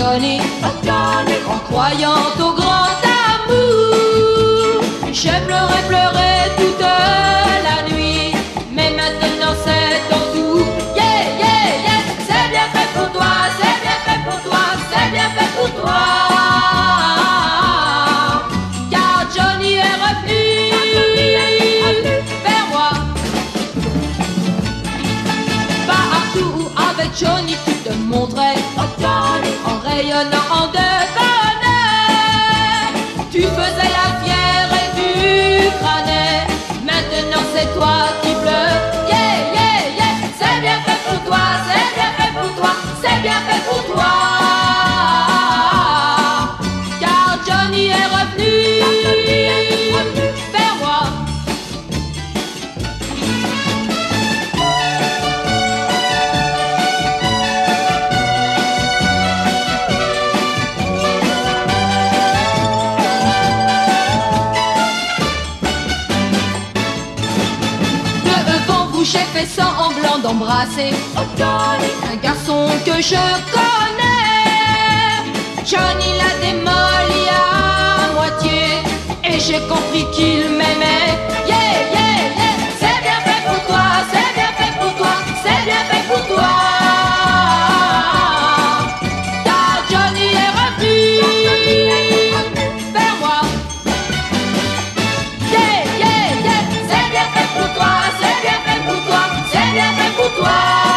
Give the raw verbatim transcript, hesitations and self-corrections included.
Johnny, oh Johnny, en croyant au grand amour. J'ai pleuré, pleuré toute la nuit, mais maintenant c'est ton tour. Yeah, yeah, yeah, c'est bien fait pour toi, c'est bien fait pour toi, c'est bien fait pour toi. Car Johnny est revenu vers moi. Partout où avec Johnny tu te montrais, oh Johnny, en rayonnant de bonheur. Tu faisais la fière et tu crânais. Maintenant c'est toi qui pleures. Yeah, yeah, yeah, c'est bien fait pour toi, c'est bien fait pour toi, c'est bien fait pour toi. Car Johnny est revenu vers moi. J'ai fait semblant d'embrasser, oh Johnny, un garçon que je connais. Johnny l'a démoli à moitié et j'ai compris qu'il m'aimait. Yeah, yeah, yeah, c'est bien fait pour toi, c'est bien fait pour toi, c'est bien fait pour toi. Car Johnny est revenu vers moi. Yeah, yeah, yeah, c'est bien fait pour toi, c'est bien fait pour toi, c'est bien fait pour toi.